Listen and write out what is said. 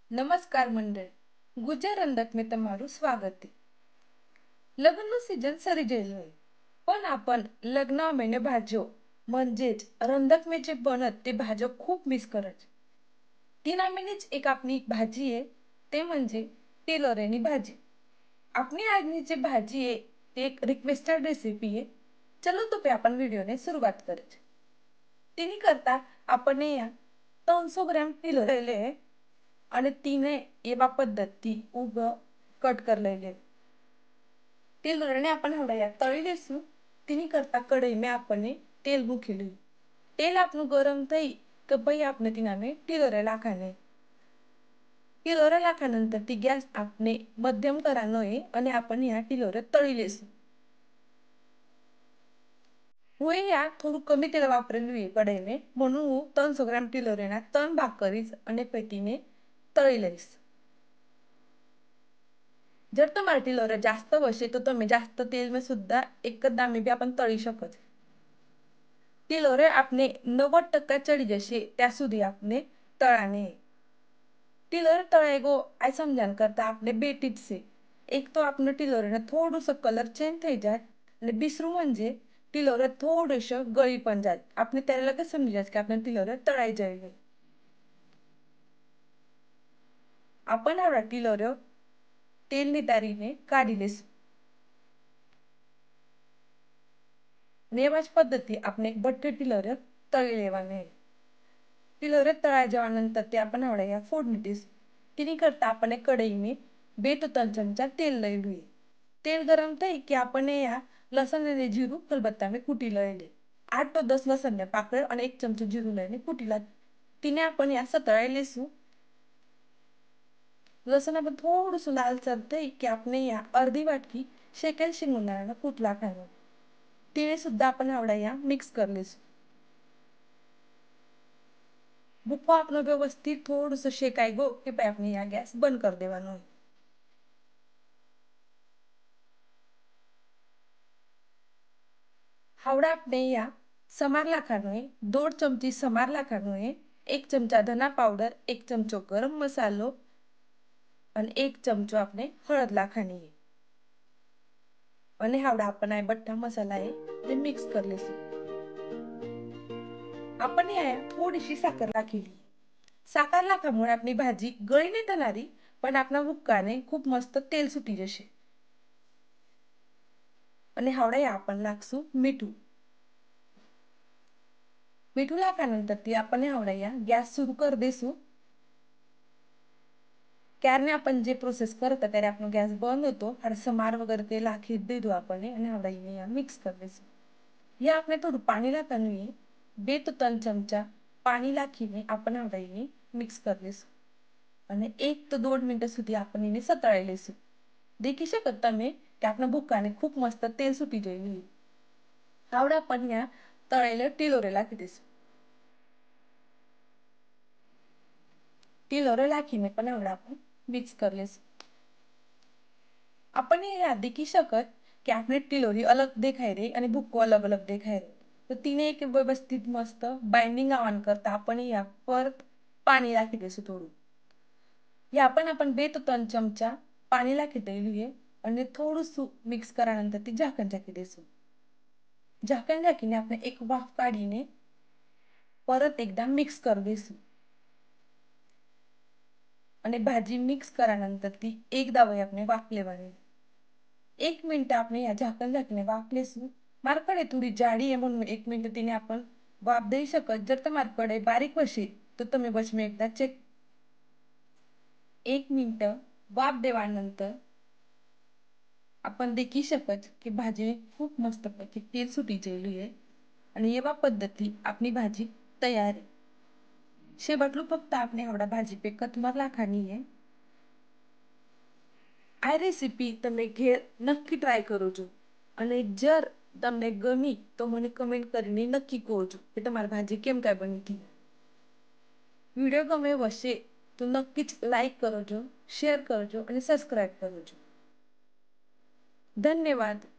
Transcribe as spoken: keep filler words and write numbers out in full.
નમસ્કાર મંડળ ગુજર અંદક મેં તમારું સ્વાગત છે. लग्न सीजन सरी गेलोय पण आपण लग्न महिने भाज्यो म्हणजेच रंधकमेचे बनत ते भाज्यो खूप मिस करत. तीनामीनीच एक आपली भाजी आहे ते म्हणजे टिलोरेनी भाजी. आपली આજની જે ભાજી आहे તે એક રિક્વેસ્ટેડ રેસીપી आहे. ચલો તો પે आपण व्हिडिओने सुरुवात કરીએ. તેની કરતા આપણે અહીંયા ત્રણસો ગ્રામ ટીલો લઈ અને તેને એવા પદ્ધતિ ઉભ કટ કરી લઈએ. ટીલોને आपण હવડાયા તળી લેશું. તેની કરતા કઢઈમાં આપણે તેલ મૂકી લઈએ. તેલ આપણું ગરમ થઈ કે ભાઈ આપણે તેનામે ટીલોરે નાખવાને. ટીલોરે નાખ્યાनंतर ती गॅस આપણે મધ્યમ કરવાનો आहे અને आपण या ટીલોરે તળી લેશું. હું અહીંયા થોડું કમી તેલ વાપરેલું છે કઢાઈને म्हणून હું ત્રણસો ગ્રામ ટીલોરેના ત્રણ ભાગ કરીશ અને પેટીને તળી લઈશ. जर તમારે ટીલોરે जास्त હશે તો તમે जास्त તેલમાં સુદ્धा એક જ દામે બી आपण તળી શકો છો. ટીલોરે આપણે નવ્વદ ટકા ચડી જશે ત્યાં સુધી આપણે તળાને. ટીલોરે તળાઈ ગો આ સમજાन કરતા આપણે બે टिप्स છે. એક તો આપણું ટીલોરેને થોડુંसं કલર ચેન્જ થઈ જાય અને બીસરું म्हणजे ટીલોરે થોડુંसं ગળી પણ જાય. આપણે ત્યારે લગત સમજી જાય કે આપણે ટીલોરે તળાઈ જાય. आपण आवडा ટીલોરે तेल नितारीने काढी लेશું. અને એવા જ પદ્ધતિ આપણે બટર ટીલોરે તળી લેવાને. ટીલોરે તળાઈ જવાनंतर તે आपण आवडा फोडणी देશું. તેની કરતા આપણે કઢઈમાં બે તો ત્રણ ચમચા તેલ લઈ લઈએ. તેલ ગરમ થઈ કે આપણે આ લસણ અને જીરું ખલબત્તામાં કૂટી લઈએ. આઠ તો દસ લસણને પાકળ અને એક ચમચો જીરું લઈને કૂટી લા. તેને આપણે આ સતળાઈ લેશું. લસણ આપણે થોડુંસું લાલસર થઈ કે આપણે આ અડધી વાટકી શેકેલ શિંગદાણાના કૂટ નાખવાનો. તેને સુદ્धा आपण आवडा મિક્સ કરી લેશું. ભૂકો આપણો વ્યવસ્થિત થોડુંસं શેકાઈ ગયો કે પછી આપણે આ ગેસ બંધ કરી દેવાનો. हावड़ा આપણે અહીંયા સમાર નાખવાનો है દોઢ ચમચી સમાર નાખવાનો है એક ચમચા ધના પાવડર એક ચમચો ગરમ મસાલો અને એક ચમચો આપણે હળદ નાખવાની है અને હાવડા આપણે આ બધા મસાલા है તે મિક્સ કરી લેશું. આપણે અહીંયા થોડીशी સાકર નાખેલી. સાકર નાખવાથી આપણી ભાજી ગળી નહીં થનારી પણ આપણા ભૂક્કાને ખૂબ મસ્ત તેલ છૂટી જશે. અને હાવડા आपण નાખશું મીઠું. मीठू नाखल्यानंतर ती आपण आवडा गॅस सुरू कर देसू. क्यारने आपण जे प्रोसेस करत ત્યારે આપણો ગેસ બંધ હતો અને સમાર વગર તે લાખી દીધું આપણે અને આવડા મિક્સ કરી દેશું. या આપણે થોડું પાણી નાખવાનું છે. બે તો ત્રણ ચમચા પાણી નાખીને આપણે આવડા મિક્સ કરી દેશું. અને એક તો દોઢ મિનિટ સુધી આપણે એને સતળાઈ લેશું. દેખી શકો તમે કે આપણા ભૂક્કાને ખૂબ મસ્ત તેલ છૂટી ગયું છે. આવડા आपण या તળેલા ટીલોરે નાખી દેશું. ટીલોરે નાખીને પણ આવડા आपण મિક્સ કરી લેશું. આપણે અહીંયા દેખી શકો કે આપણે ટીલોરી અલગ દેખાઈ રહી અને ભૂક્કો અલગ અલગ દેખાઈ રહ્યો. તો तीन एक व्यवस्थित मस्त बाइंडिंग આવવાન કરતા આપણે અહીંયા પર પાણી નાખી દેશું થોડું. या आपण आपण બે તો ત્રણ ચમચા પાણી નાખી દેલું છે અને થોડુંસું મિક્સ કર્યાनंतर તે ઝાકણ ઢાંકી દેશું. ઝાકણ ઢાંકીને આપણે એક વાફ કાઢીને પરત એકદમ મિક્સ કરી દેશું. અને ભાજી મિક્સ કર્યાनंतर ती एकदा वय આપણે વાફ લેવાની. एक मिनिट આપણે या ઝાકણ ઢાંકીને વાફ લેશું. મારી કઢાઈ થોડી જાડી છે म्हणून एक मिनिट તેને आपण વાફ દઈ શકો. जर તમારી કઢાઈ બારીક હશે તો તમે વચમાં एकदा ચેક एक मिनिट वाफ देवानंतर आपण देखी शकत की भाजी खूप मस्तपैकी तेल सुटी गेली आहे आणि एवा पद्धती आपली भाजी तयार आहे. शेवटલું ફક્ત આપણે આવડા ભાજી पे કતમર નાખવાની है. આ રેસીપી તમે ઘેર નક્કી ટ્રાય કરજો અને જર તમને ગમી તો મને કમેન્ટ કરીને નક્કી કહેજો કે તમારી ભાજી કેમ કાય બની હતી. વિડિયો ગમે હશે તો નક્કી જ લાઈક કરજો, શેર કરજો અને સબસ્ક્રાઇબ કરજો. ધન્યવાદ.